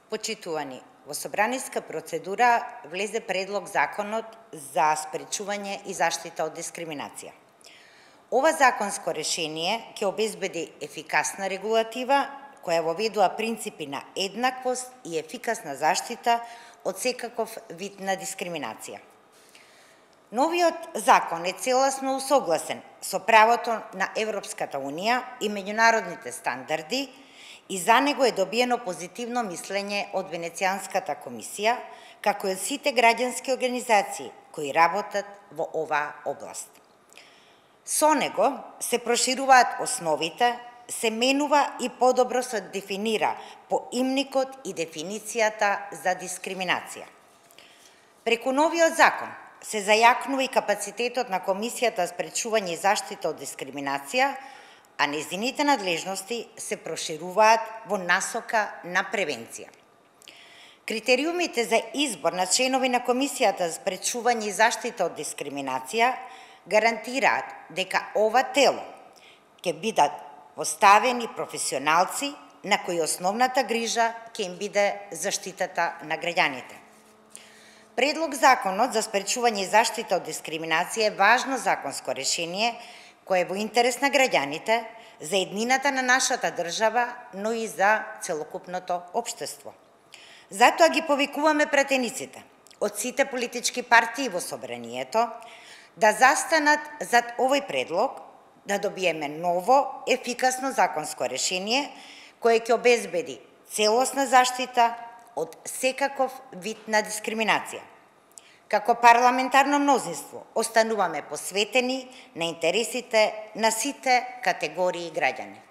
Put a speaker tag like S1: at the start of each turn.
S1: Почитувани, во собраниска процедура влезе предлог законот за спречување и заштита од дискриминација. Ова законско решение ќе обезбеди ефикасна регулатива која воведува принципи на еднаквост и ефикасна заштита од секаков вид на дискриминација. Новиот закон е целосно усогласен со правото на Европската Унија и меѓународните стандарди и за него е добиено позитивно мислење од Венецијанската комисија, како и од сите граѓански организации кои работат во оваа област. Со него се прошируваат основите, се менува и подобро се дефинира поимникот и дефиницијата за дискриминација. Преку новиот закон се зајакнува и капацитетот на Комисијата за спречување и заштита од дискриминација, а нејзините надлежности се прошируваат во насока на превенција. Критериумите за избор на членови на Комисијата за спречување и заштита од дискриминација гарантираат дека ова тело ќе бидат поставени професионалци на кои основната грижа ќе им биде заштитата на граѓаните. Предлог законот за спречување и заштита од дискриминација е важно законско решение кој е во интерес на граѓаните, за еднината на нашата држава, но и за целокупното општество. Затоа ги повикуваме пратениците од сите политички партии во собранието да застанат зад овој предлог, да добиеме ново, ефикасно законско решение кое ќе обезбеди целосна заштита од секаков вид на дискриминација. Како парламентарно мнозинство остануваме посветени на интересите на сите категории граѓани.